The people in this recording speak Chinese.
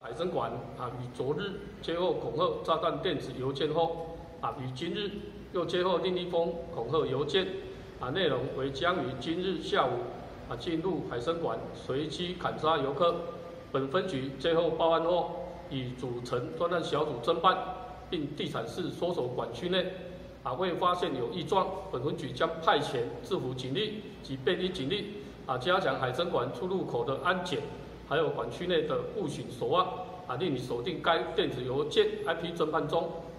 海参馆于昨日接获恐吓炸弹电子邮件后于今日又接获另一封恐吓邮件内容为将于今日下午进入海参馆随机砍杀游客。本分局接获报案后，已组成专案小组侦办，并地毯式搜索馆区内未发现有异状，本分局将派遣制服警力及便衣警力加强海参馆出入口的安检，还有馆区内的布巡守望令你锁定该电子邮件 IP 侦判中。